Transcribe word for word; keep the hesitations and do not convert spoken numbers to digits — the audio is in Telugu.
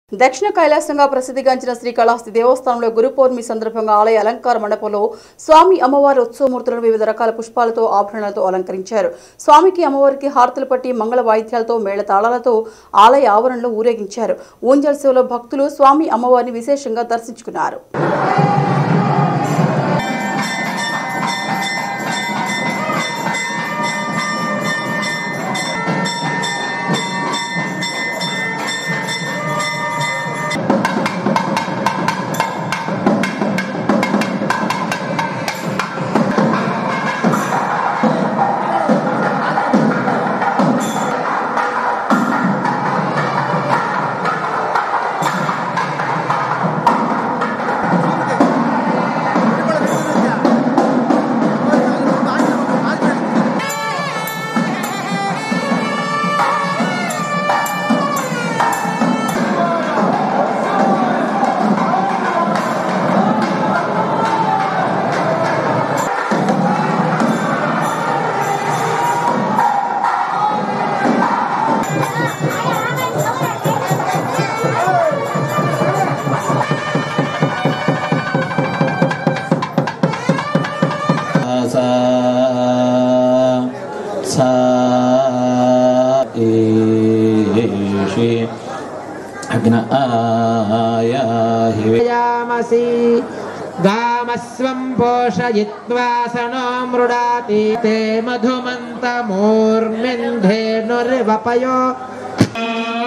దక్షిణ కైలాసంగా ప్రసిద్ధిగాంచిన శ్రీ కళాస్తి దేవస్థానంలో గురు పౌర్ణమి సందర్భంగా ఆలయ అలంకార మండపంలో స్వామి అమ్మవారి ఉత్సవమూర్తులను వివిధ రకాల పుష్పాలతో ఆభరణాలతో అలంకరించారు. స్వామికి అమ్మవారికి హారతులు పట్టి మంగళ వాయిద్యాలతో మేళతాళాలతో ఆలయ ఆవరణలో ఊరేగించారు. ఊంజల్ సేవలో భక్తులు స్వామి అమ్మవారిని విశేషంగా దర్శించుకున్నారు. गामस्वं पोषयित्वा सनो मृडाति ते मधुमन्तमूर्मिन्धेनुर्वपयो